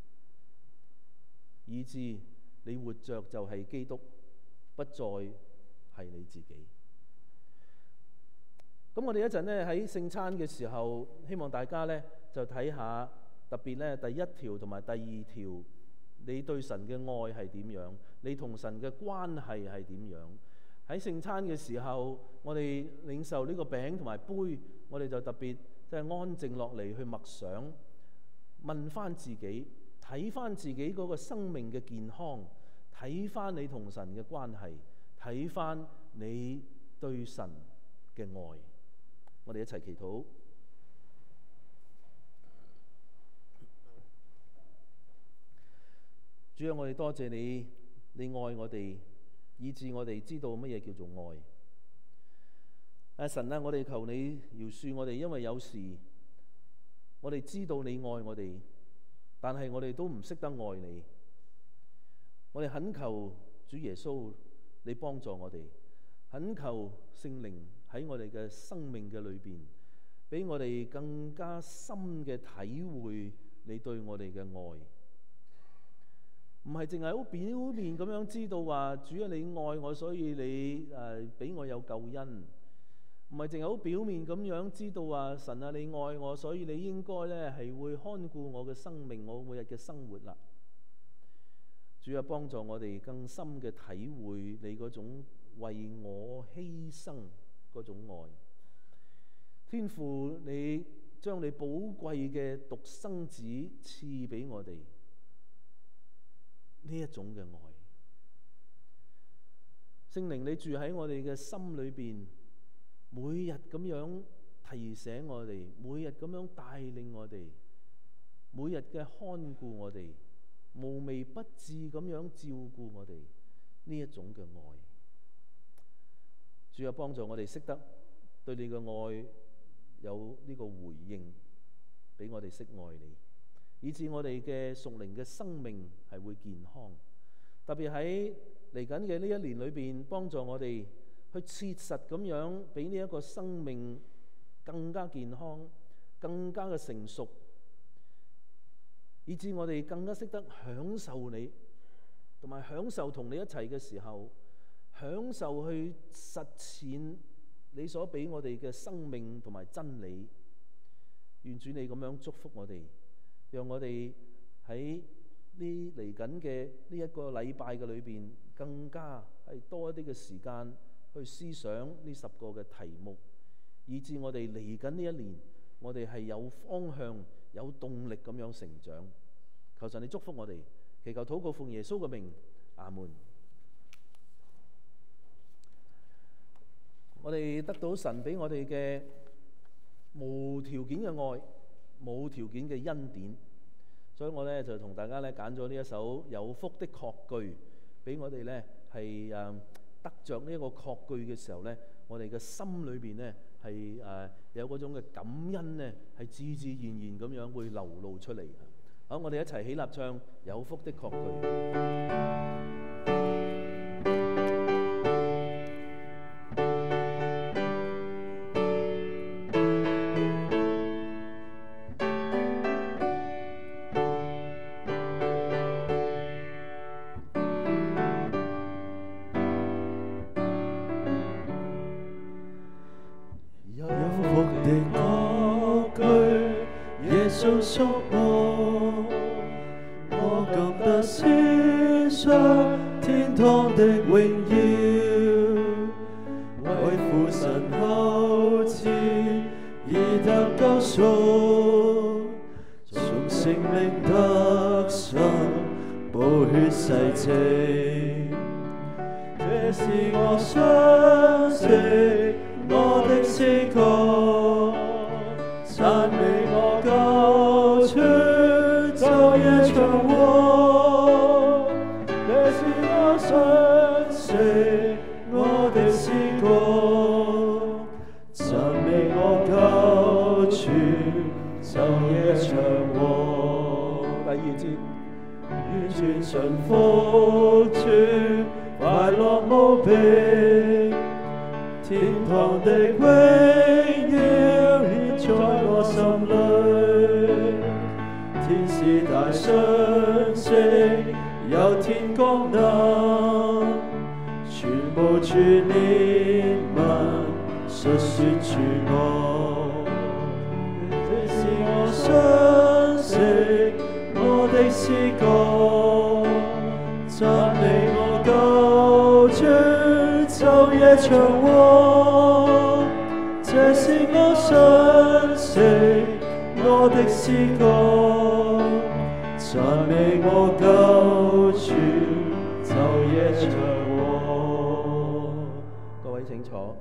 Speaker 2: 以致你活着就係基督，不再係你自己。 咁我哋一陣咧喺聖餐嘅時候，希望大家咧就睇下，特別咧第一條同埋第二條，你對神嘅愛係點樣？你同神嘅關係係點樣？喺聖餐嘅時候，我哋領受呢個餅同埋杯，我哋就特別即係安靜落嚟去默想，問翻自己，睇翻自己嗰個生命嘅健康，睇翻你同神嘅關係，睇翻你對神嘅愛。我哋一齊祈禱。主啊，我哋多謝你，你愛我哋，以致我哋知道乜嘢叫做愛。啊神啊，我哋求你饒恕我哋，因為有時我哋知道你愛我哋，但係我哋都唔識得愛你。我哋懇求主耶穌，你幫助我哋，懇求聖靈喺我哋嘅生命嘅裏邊，俾我哋更加深嘅體會你對我哋嘅愛。唔係淨係好表面咁樣知道話，主啊，你愛我，所以你誒俾我有救恩。唔係淨係好表面咁樣知道話，神啊，你愛我，所以你應該咧係會看顧我嘅生命，我每日嘅生活啦。主啊，幫助我哋更深嘅體會你嗰種為我犧牲嗰種愛。天父，你將你寶貴嘅獨生子賜俾我哋。呢一種嘅愛，聖靈你住喺我哋嘅心裏邊，每日咁樣提醒我哋，每日咁樣帶領我哋，每日嘅看顧我哋，無微不至咁樣照顧我哋，呢一種嘅愛。主啊，幫助我哋識得對你嘅愛有呢個回應，俾我哋識愛你，以致我哋嘅屬靈嘅生命係會健康，特別喺嚟緊嘅呢一年裏邊，幫助我哋去切實咁樣俾呢一個生命更加健康、更加嘅成熟，以致我哋更加識得享受你，同埋享受同你一齊嘅時候，享受去實踐你所俾我哋嘅生命同埋真理。願主你咁樣祝福我哋，讓我哋喺呢嚟緊嘅呢一個禮拜嘅裏邊，更加係多一啲嘅時間去思想呢十個嘅題目，以致我哋嚟緊呢一年，我哋係有方向、有動力咁樣成長。求神你祝福我哋，祈求禱告奉耶穌嘅名，阿門。我哋得到神俾我哋嘅無條件嘅愛，無條件嘅恩典，所以我咧就同大家咧揀咗呢一首有福的確據，俾我哋咧係誒得着呢一個確據嘅時候咧，我哋嘅心裏邊咧係誒有嗰種嘅感恩咧，係自自然然咁樣會流露出嚟。好，我哋一齊起立唱有福的確據。
Speaker 3: 述說住我。這是我相識我的詩歌，讚美我救主晝夜長和。這是我相識我的詩歌，讚美我救主晝夜長和。
Speaker 2: 各位請坐。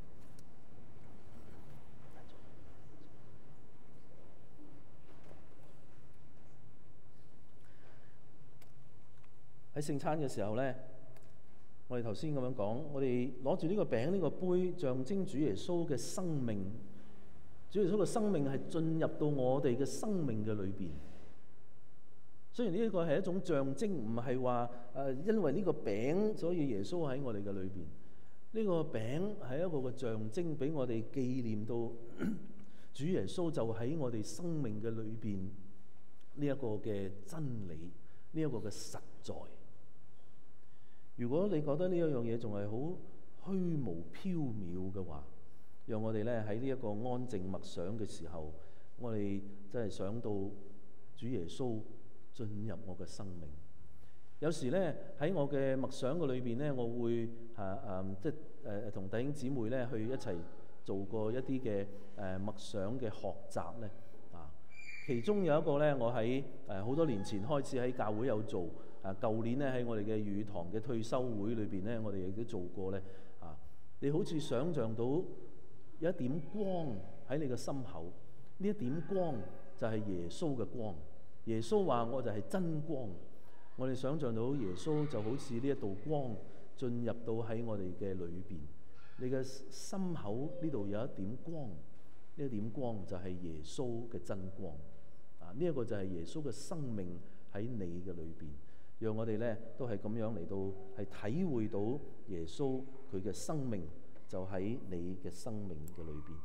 Speaker 2: 喺聖餐嘅時候呢，我哋頭先咁樣講，我哋攞住呢個餅呢個杯，象徵主耶穌嘅生命。主耶穌嘅生命係進入到我哋嘅生命嘅裏邊。雖然呢一個係一種象徵，唔係話誒因為呢個餅所以耶穌喺我哋嘅裏邊。呢個餅係一個嘅象徵，俾我哋紀念到主耶穌就喺我哋生命嘅裏邊呢一個嘅真理，呢一個嘅實在。如果你覺得呢一樣嘢仲係好虛無縹緲嘅話，讓我哋咧喺呢一個安靜默想嘅時候，我哋真係想到主耶穌進入我嘅生命。有時咧喺我嘅默想嘅裏邊咧，我會啊啊即係誒同弟兄姊妹咧去一齊做過一啲嘅誒默想嘅學習咧啊。其中有一個咧，我喺誒好多年前開始喺教會有做。啊！舊年咧喺我哋嘅語堂嘅退休會裏邊咧，我哋亦都做過咧。啊！你好似想像到有一點光喺你嘅心口，呢一點光就係耶穌嘅光。耶穌話：我就係真光。我哋想像到耶穌就好似呢一道光進入到喺我哋嘅裏邊。你嘅心口呢度有一點光，呢一點光就係耶穌嘅真光。啊！呢一個就係耶穌嘅生命喺你嘅裏邊。讓我哋咧都係咁樣嚟到係體會到耶穌佢嘅生命就喺你嘅生命嘅裏邊。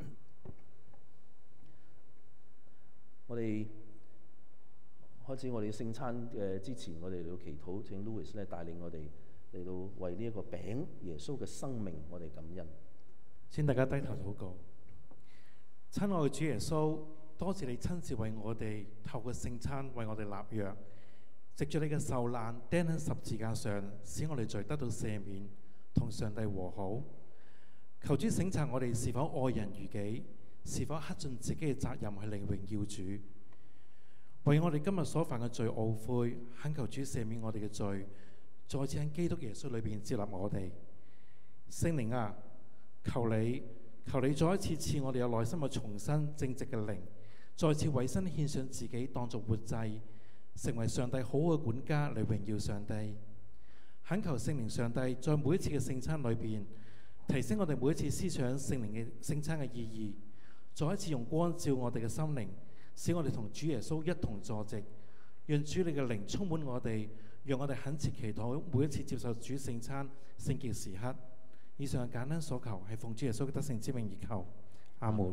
Speaker 2: 我哋開始我哋聖餐嘅之前，我哋嚟到祈禱，請 Louis 咧帶領我哋嚟到為呢一個餅耶穌嘅生命，我哋感恩。
Speaker 4: 請大家低頭禱告。親愛嘅主耶穌，多謝你親自為我哋透過聖餐為我哋立約。藉住你嘅受難釘喺十字架上，使我哋罪得到赦免，同上帝和好。求主省察我哋是否愛人如己，是否克盡自己嘅責任去嚟榮耀主。為我哋今日所犯嘅罪懊悔，懇求主赦免我哋嘅罪，再次喺基督耶穌裏邊接納我哋。聖靈啊，求你求你再一次賜我哋有內心嘅重生正直嘅靈，再次委身獻上自己當作活祭，成為上帝好嘅管家嚟榮耀上帝。懇求聖靈上帝在每一次嘅聖餐裏邊提升我哋每一次思想聖靈嘅聖餐嘅意義，再一次用光照我哋嘅心靈，使我哋同主耶穌一同坐席，讓主你嘅靈充滿我哋，讓我哋懇切祈禱每一次接受主聖餐聖潔時刻。以上簡單所求係奉主耶穌嘅得勝之名而求，阿門。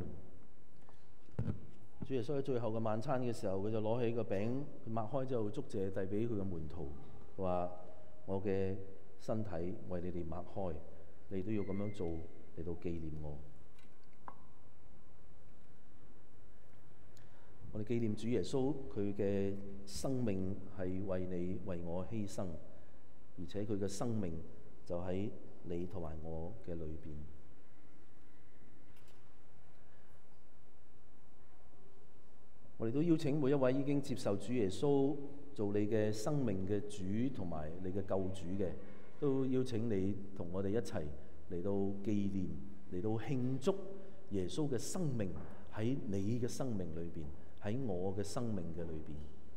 Speaker 2: 主耶穌喺最後嘅晚餐嘅時候，佢就攞起個餅，佢擘開之後祝謝遞俾佢嘅門徒，佢話：我嘅身體為你哋擘開，你都要咁樣做嚟到紀念我。我哋紀念主耶穌，佢嘅生命係為你為我犧牲，而且佢嘅生命就喺你同埋我嘅裏邊。我哋都邀請每一位已經接受主耶穌做你嘅生命嘅主同埋你嘅救主嘅，都邀請你同我哋一齊嚟到紀念，嚟到慶祝耶穌嘅生命喺你嘅生命裏邊，喺我嘅生命嘅裏邊。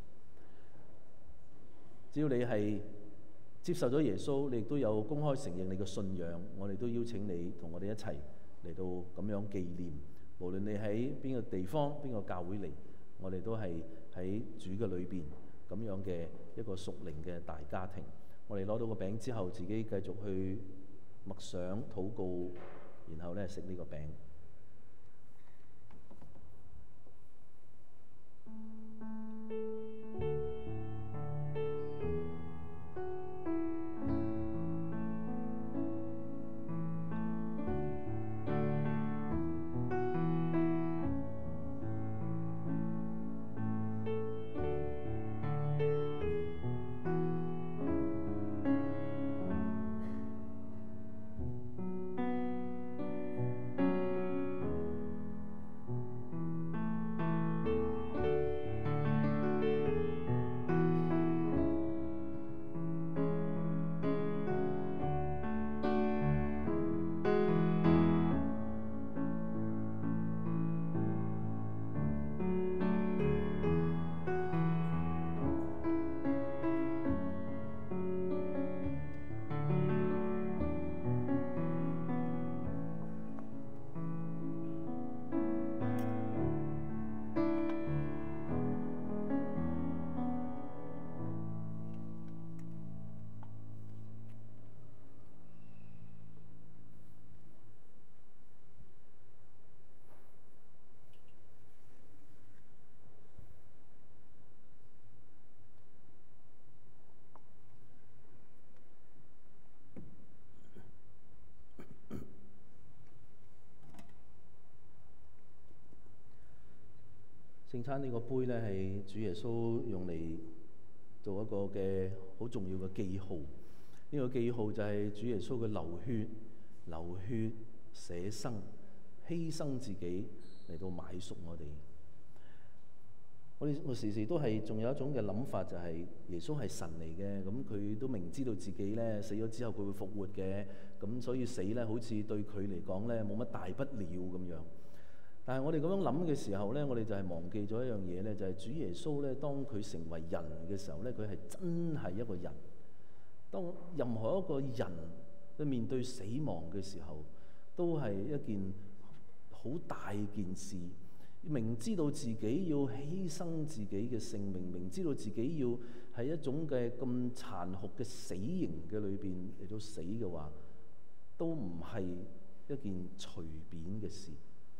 Speaker 2: 只要你係接受咗耶穌，你亦都有公開承認你嘅信仰，我哋都邀請你同我哋一齊嚟到咁樣紀念。無論你喺邊個地方、邊個教會嚟，我哋都係喺主嘅裏邊咁樣嘅一個屬靈嘅大家庭。我哋攞到個餅之後，自己繼續去默想、禱告，然後咧食呢個餅。 聖餐呢個杯呢，係主耶穌用嚟做一個嘅好重要嘅記號。呢、這個記號就係主耶穌嘅流血、流血捨生、犧牲自己嚟到買贖我哋。我哋我時時都係仲有一種嘅諗法，就係耶穌係神嚟嘅，咁佢都明知道自己咧死咗之後佢會復活嘅，咁所以死咧好似對佢嚟講咧冇乜大不了咁樣。但係我哋咁樣諗嘅時候咧，我哋就係忘記咗一樣嘢咧，就係主耶穌咧，當佢成為人嘅時候咧，佢係真係一個人。當任何一個人去面對死亡嘅時候，都係一件好大件事。明知道自己要犧牲自己嘅性命，明知道自己要喺一種嘅咁殘酷嘅死刑嘅裏邊嚟到死嘅話，都唔係一件隨便嘅事。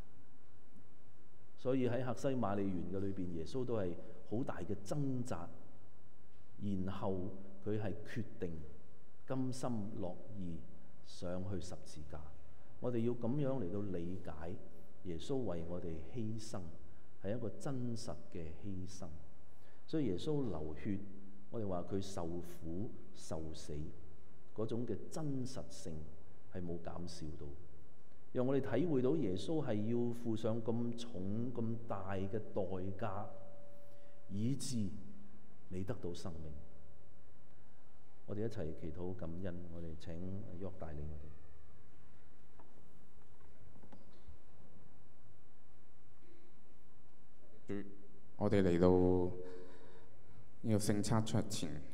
Speaker 2: 所以喺客西馬尼園嘅裏邊，耶穌都係好大嘅掙扎，然後佢係決定甘心樂意上去十字架。我哋要咁樣嚟到理解。耶穌為我哋犧牲，係一個真實嘅犧牲。所以耶穌流血，我哋話佢受苦受死嗰種嘅真實性係冇減少到，讓我哋體會到耶穌係要付上咁重咁大嘅代價，以致你得到生命。我哋一齊祈禱感恩，我哋請約帶領我哋。
Speaker 5: 我哋嚟到呢個聖餐桌前，